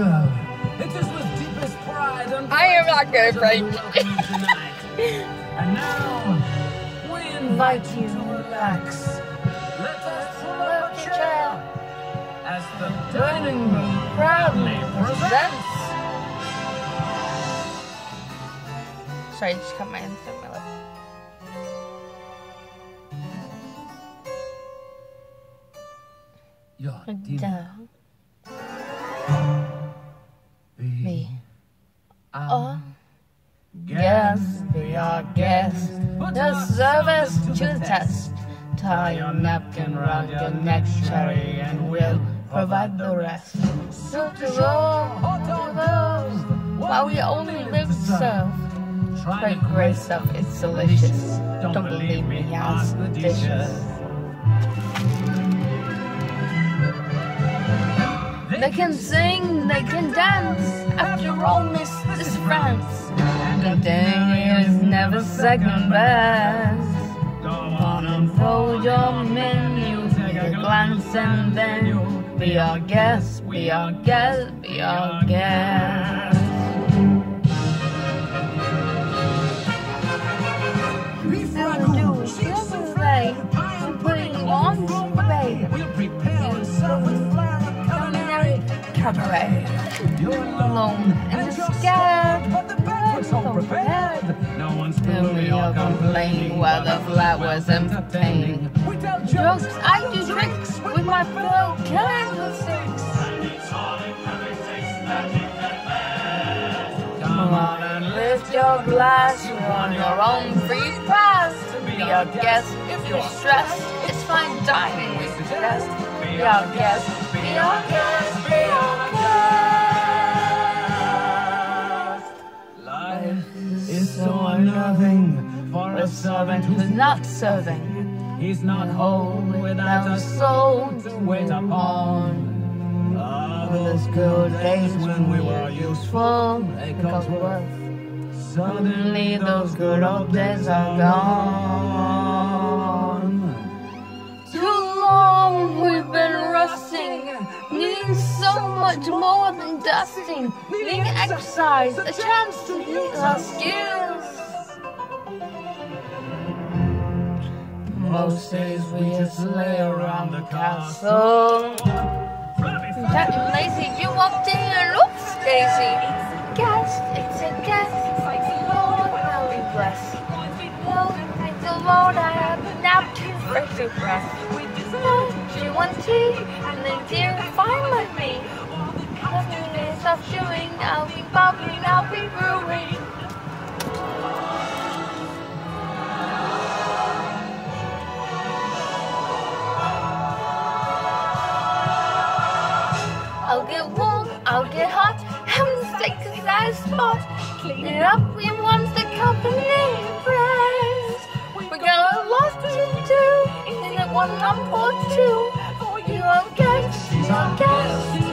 girl. It is with deepest pride and I am not gonna break. And now, we invite you to relax. Let us pull up a chair as the dining room proudly presents. Sorry, just cut my hands through my lip. Your dinner. Me. Guest, Be our guest. The service to the test. Tie your napkin round your neck, cherry, and we'll provide the rest. So to roll those while we only live to serve. Try great stuff, it's delicious. Don't believe me, ask the dishes. They can sing, they can dance. After all, this is France. And dinner is never second best. Go on and fold your menu, take a glance and then be our guest, be our guest, be our guest. beef And ragout, do cheese souffle, and putting on souffle. we'll prepare and serve with flair and culinary Cabaret. You're Alone and scared, but the banquet's all prepared. No one's and we all complaining while the flat was entertaining. We tell Jokes, jokes, I do tricks with my fellow candlesticks. Come on and lift your glass, you want your own free pass to be our guest. If you're stressed, it's fine dining we suggest. Be our guest, be our guest, be our guest. life is so unnerving for a servant Who's not serving? He's not whole without a soul to wait upon. Those good days when we were useful, because we're worth. Suddenly those good old days are gone. Too long we've been rusting, needing so much more than dusting, needing exercise, a chance to use our skills. Most days we just lay around the castle. Captain Lacey, you walked in and oops, Daisy. Guest, it's a guest. Lord, will be blessed. Lord, thank the Lord, I have a napkin fresh to breath. Lord, she wants tea, and then dear, fine with me. After they stop chewing, I'll be bubbling, I'll be brewing. I'll get warm, I'll get hot, heaven's sake, 'cause that spot. Clean it up, we want the company friends. We got a lot to do, in it one lump or two. For you, our guest, our guest.